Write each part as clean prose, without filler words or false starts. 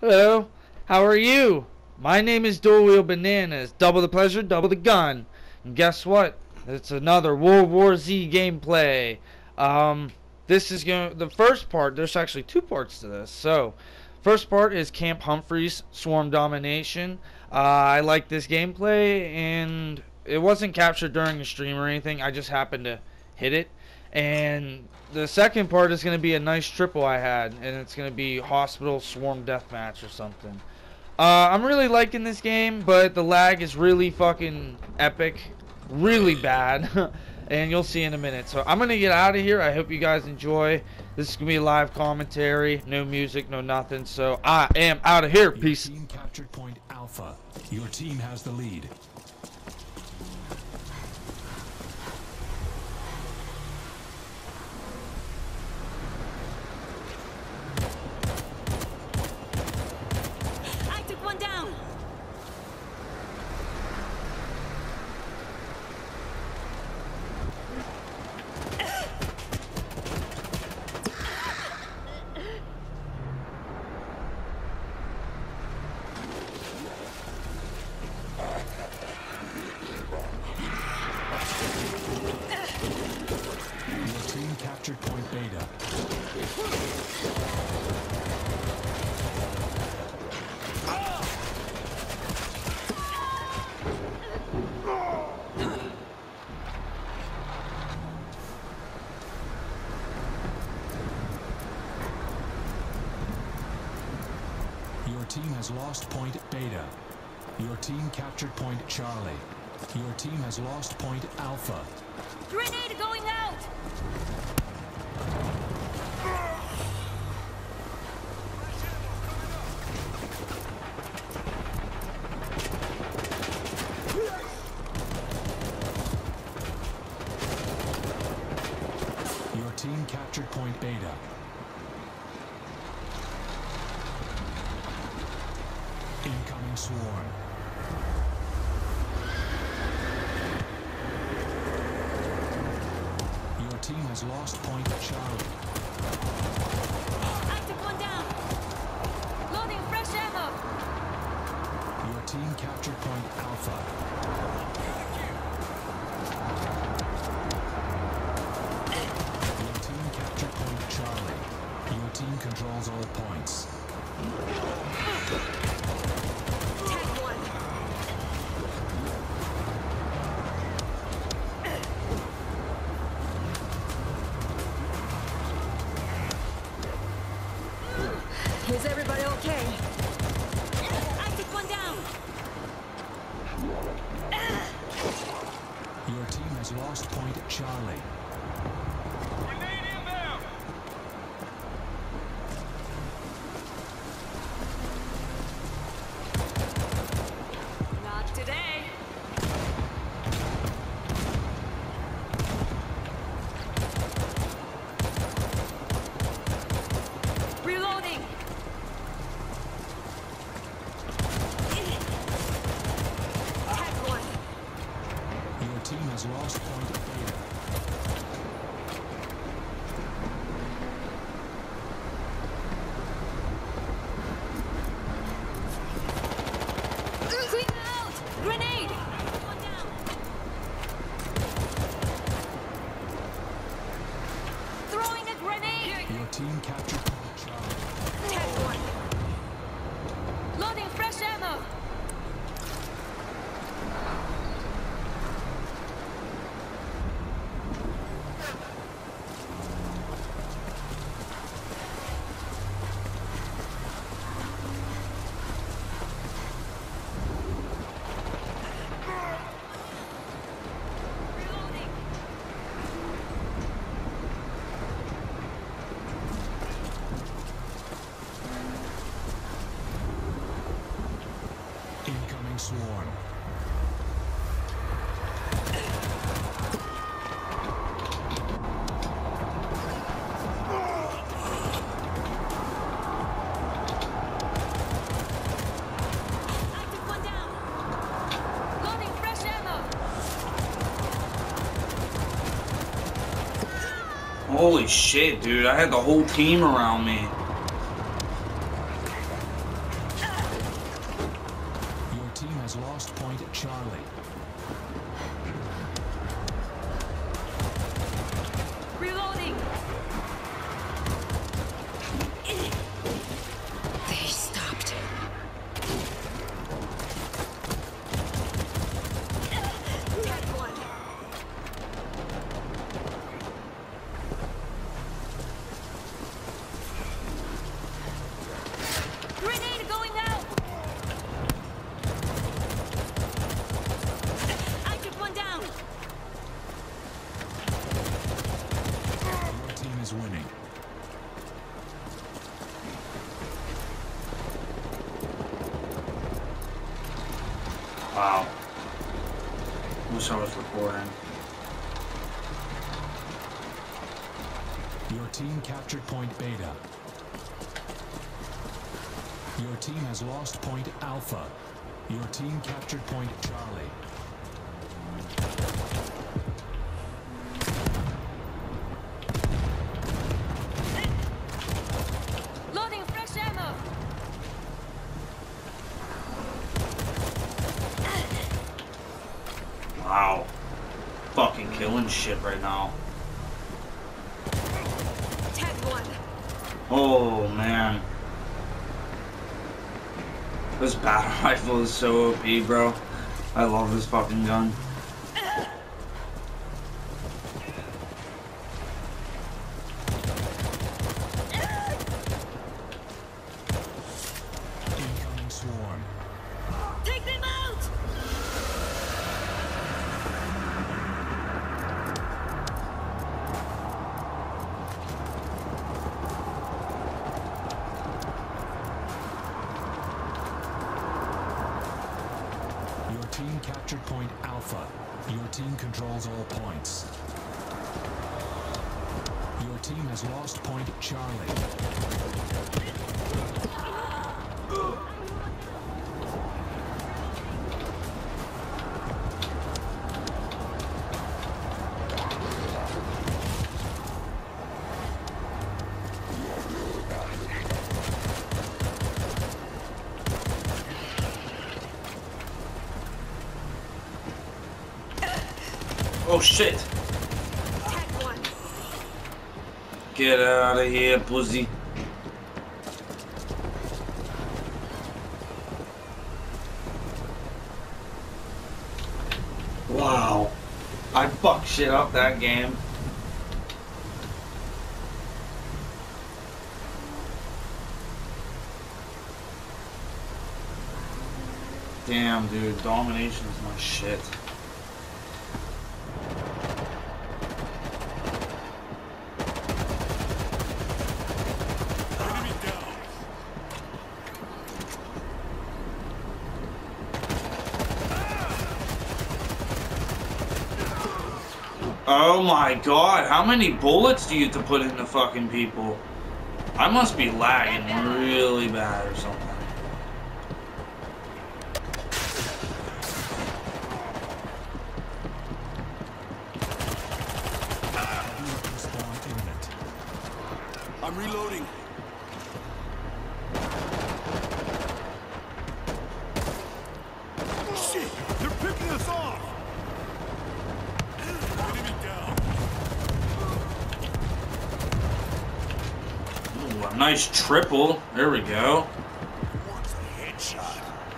Hello, how are you? My name is Dual Wheel Bananas. Double the pleasure, double the gun. And guess what? It's another World War Z gameplay. This is the first part. There's actually two parts to this. So, first part is Camp Humphreys Swarm Domination. I like this gameplay, and it wasn't captured during the stream or anything. I just happened to hit it. And the second part is going to be a nice triple I had, and it's going to be Hospital Swarm Deathmatch or something. I'm really liking this game, but the lag is really fucking epic, really bad, and you'll see in a minute. So I'm going to get out of here. I hope you guys enjoy. This is going to be a live commentary, no music, no nothing. So I am out of here. Peace. Your team captured point Alpha. Your team has the lead. Captured point Beta. Your team has lost point Beta. Your team captured point Charlie. Your team has lost point Alpha. Grenade going out! Your team captured point Beta. Incoming swarm. Your team has lost point Charlie. Active one down. Loading fresh ammo. Your team captured point Alpha. Your team captured point Charlie. Your team controls all points. Tag one. Is everybody okay? Active one down. Your team has lost point Charlie. Grenade inbound! Not today. Reloading. Tag one. Your team has lost point Beta. Clean out. Grenade. One down. Throwing a grenade. Your team captured point Charlie. Tag one. Loading fresh ammo. Reloading. Incoming swarm. Active one down. Loading fresh ammo. Holy shit, dude. I had the whole team around me. has lost point Charlie. Reloading. They stopped. Dead one. Grenade going out. I took one down. Your team is winning. Wow. Wish I was recording. Your team captured point Beta. Your team has lost point Alpha. Your team captured point Charlie. Loading fresh ammo. Wow. Fucking killing shit right now. Tagged one. Oh man. This battle rifle is so OP, bro. I love this fucking gun. Incoming swarm. Take them out. Your team captured point Alpha. Your team controls all points. Your team has lost point Charlie. Oh shit! Tagged one. Get out of here, pussy. Wow. I fucked shit up that game. Damn, dude. Domination is my shit. Enemy down. Oh my god, how many bullets do you have to put into fucking people? I must be lagging really bad or something. Spawn imminent. I'm reloading. Shit! They're picking us off! Enemy down. Ooh, a nice triple. There we go. Wants a headshot.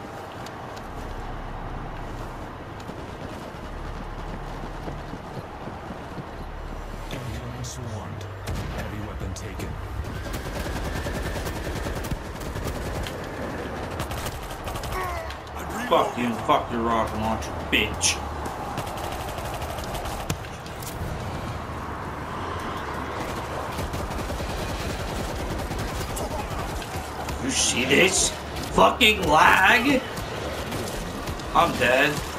Incoming swarmed. Heavy weapon taken. I'm Fuck you reloading. and fuck your rocket launcher, bitch. You see this? Fucking lag? I'm dead.